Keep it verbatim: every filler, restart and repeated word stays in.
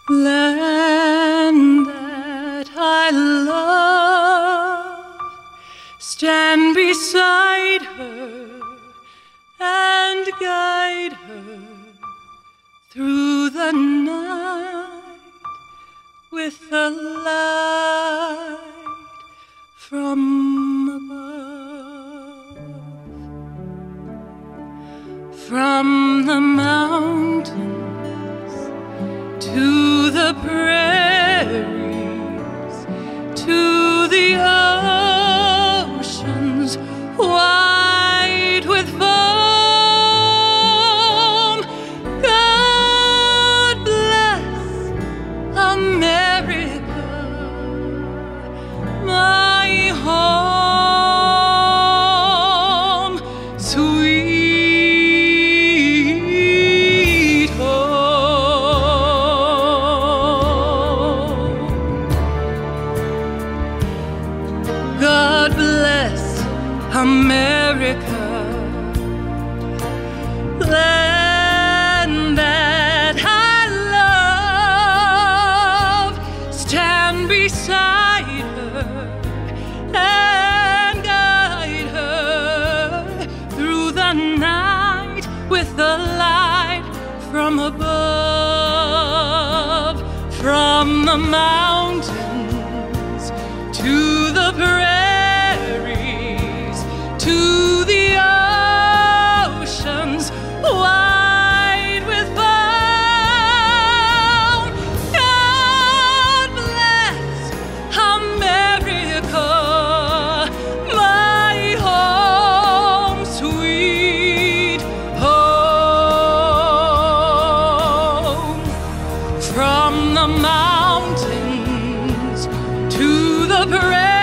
Land that I love, stand beside her and guide her through the night with the light from above. From the mountains to the prairies, to the oceans white with foam. God bless America, my home, sweet home. God bless America, land that I love, stand beside her and guide her through the night with the light from above. From the mountains to the prairies, to the oceans wide with foam. God bless America, my home, sweet home. From the mountains to the prairies,